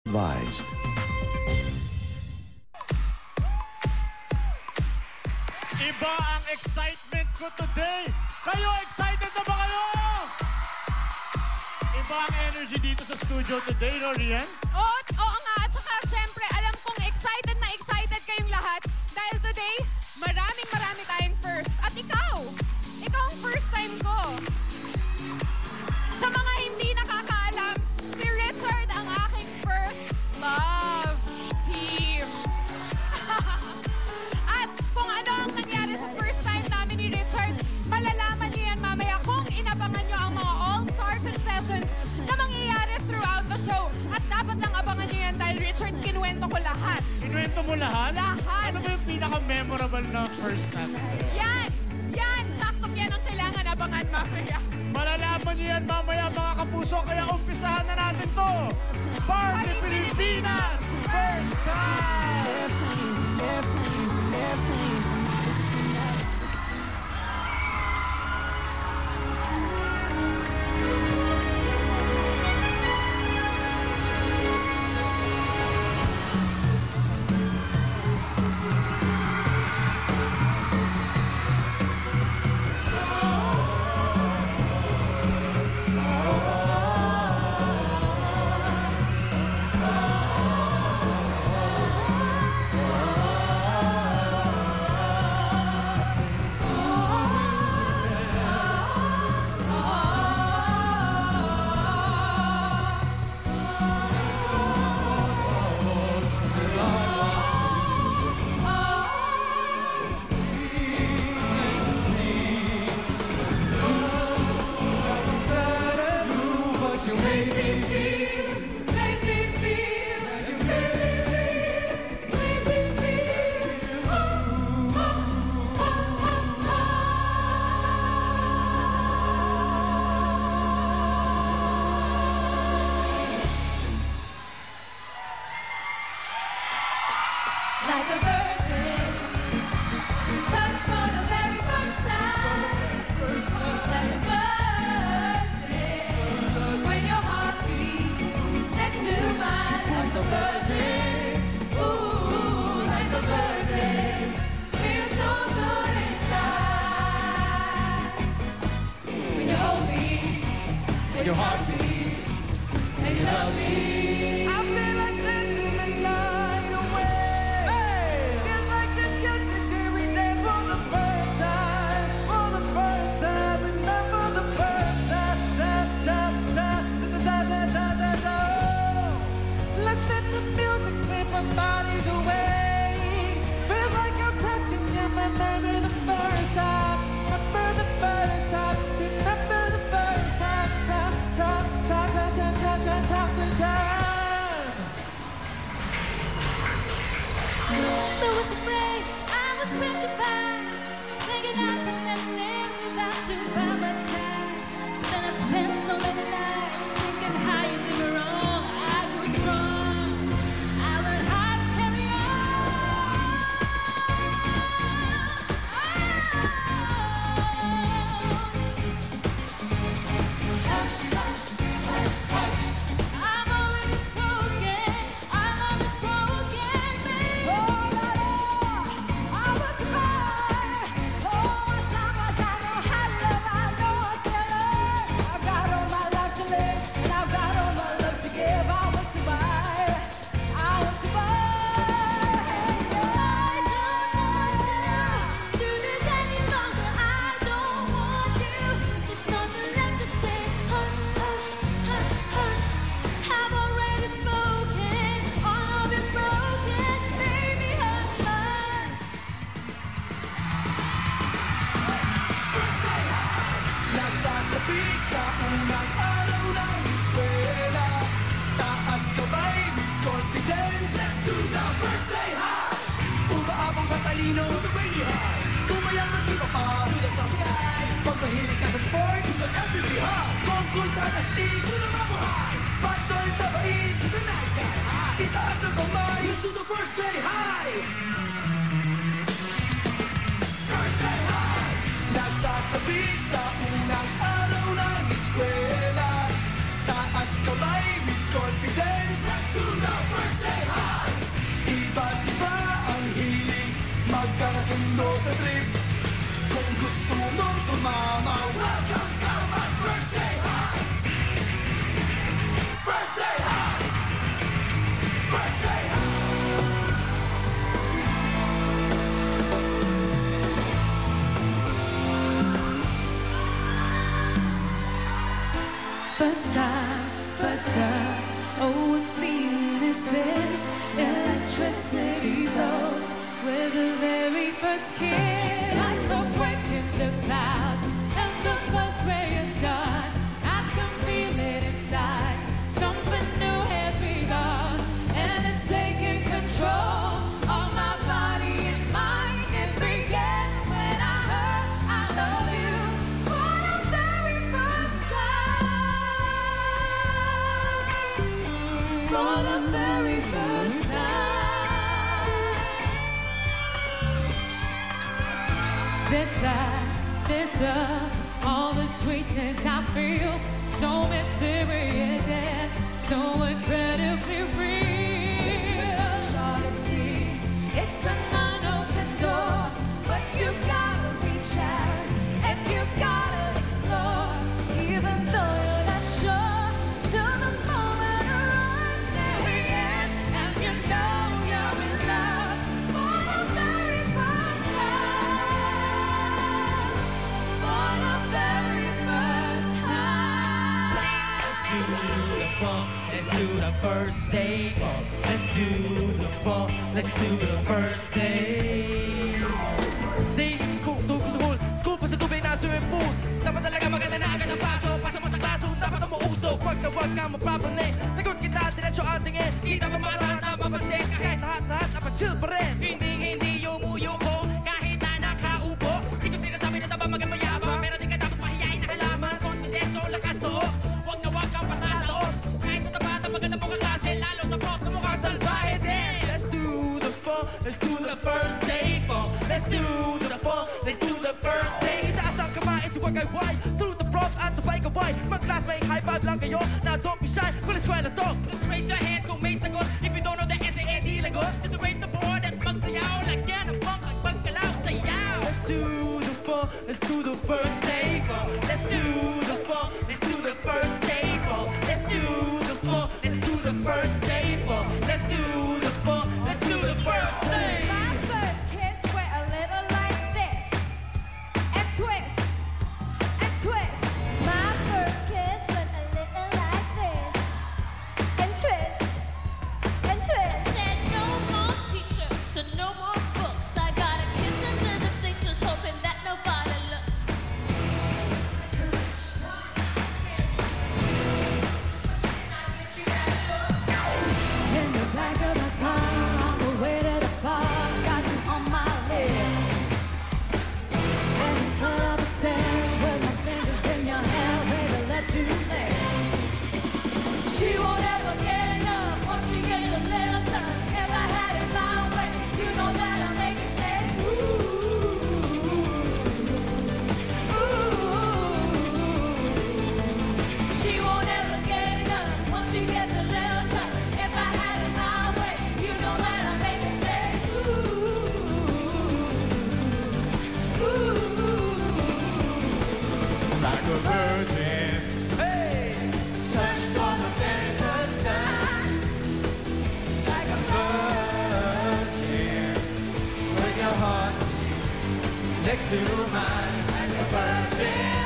advised. Iba ang excitement ko today. Kayo, excited na ba kayo? Iba ang energy dito sa studio today, no, Rian? Oo nga. At saka, syempre, alam kong excited na excited kayong lahat. Dahil today, marami tayong first. At ikaw ang first time ko. Sa mga hindi nakakaalam, si Richard ang aking first love team. At kung ano ang nangyari sa first time namin ni Richard, malalaman niyo yan mamaya kung inabangan niyo ang mga all-star confessions na mangyayari throughout the show. At dapat lang abangan niyo yan dahil Richard, kinuwento ko lahat. Kinuwento mo lahat? Lahat. Ano ba yung pinaka-memorable na first time? Yan! Saktong yan ang kailangan abangan mamaya. Malalaman niyo yan mamaya, mga kapuso, kaya umpisahan na natin to. Party Pilipinas! First time! Like a virgin, touched for the very first time. Like a virgin, when your heart beats next to mine. Like a virgin, ooh, like a virgin, feels so good inside. When you hold me, when your heart beats, and you love me. I feel like dancing the night away. Bodies away. Feels like I'm touching you. Remember the first time. Remember the first time. Remember the first time. So I was afraid, I was petrified, thinking I could never live without you by my side. Then I spent so many nights thinking how you did me wrong. I grew strong. I learned how to carry on. Hush, hush, hush, hush. I'm already spoken. Our love is broken, baby. Oh, la, la. I was fine. Oh, as long as I know how to love, I know I still love. I've got all my life to live, and I've got all my love to give. I will survive. I will survive. I don't want to do this any longer. I don't want you. There's nothing left to say. Hush, hush, hush, hush. I've already spoken. All of it's broken. Baby, hush, hush. Nasasabi sa unang araw ng eskwela. Taas kamay with confidence. Let's do the first day high. Umaabang sa talino, the radio high. Tumayang na si Papa, to the sky. Pag mahilig ka sa sports, to the FPB high. Tungkol sa tastig, to the Mambo high. Pag solid sa bait, to the nice guy high. Itaas ng kamay, let's do the first day high. First day high. Nasasabi sa unang araw ng eskwela. Taas kamay with confidence. Let's do the first time, first love. Oh, what feeling is this? Electricity flows with the very first kiss. Like a break in the clouds and the first ray of sun. I can feel it inside. Something new has begun, and it's taking control of my body and mind. It began when I heard I love you for the very first time. For the very first time. This love, all the sweetness I feel, so mysterious and so incredibly real. Short at sea, it's an unopened door, but you gotta reach out and you gotta explore, even though you're not sure. Till the moment arrives, there he is, and you know you're in love for the very first time. For the very first time. Let's do the first date. Let's do the fun. Let's do the first date. Stay in school, tukul, school pa sa tubig na swimming pool. Dapat talaga maganda na agad ang paso. Pasa mo sa classroom, dapat ang mauso. Wag na wag ka mapapaling. Sagot kita, diretsyo ang tingin. Kita pa mga lahat na mapansin. Kahit lahat, napachill pa rin. Hindi umuyo ko. Kahit na nakaupo. Di ko sinasabi na taba maging mayabang. Pero di ka dapat mahiyain na halaman. Confidence o lakas loob. Wag na wag kang patataon. Kahit sa tapat ang maganda mong kaklase. Lalo sa pop na mukhang salbahe din. Let's do the fun. Let's do the first date. Let's do the fun. Let's do the first date. Itaas ang kamay, ito wag ay wide. Salute the prof at sabay kaway. Mag-class may high five lang kayo. Now don't be shy, kung eskwela to. Just raise your hand kung may sagot. If you don't know the answer, eh di lagot. Just raise the board at magsayaw. Lagyan ang punk at magkalaw sayaw. Let's do the fun. Let's do the first date. Let's do the fun. Let's do the first date. Let's do the fun. Let's do the first date. Let's do the fun. Let's do the first date. My first kiss went a little like this, and twist, and twist. My first kiss went a little like this, and twist, and twist. I said no more t-shirts and no more books. I got a kiss into the pictures, hoping that nobody looked. In the back of my car, on the way to the bar, got you on my lips. And you put up a stairs with my fingers in your hair, baby, let's do this. She won't ever get enough once she gets a little touch. If I had it my way, you know that I make it say ooh, ooh. She won't ever get enough once she gets a little touch. If I had it my way, you know that I make it say ooh, ooh. Like a virgin. Hey! Touched for the very first time. Like a virgin. When your heart next to mine. Like a virgin.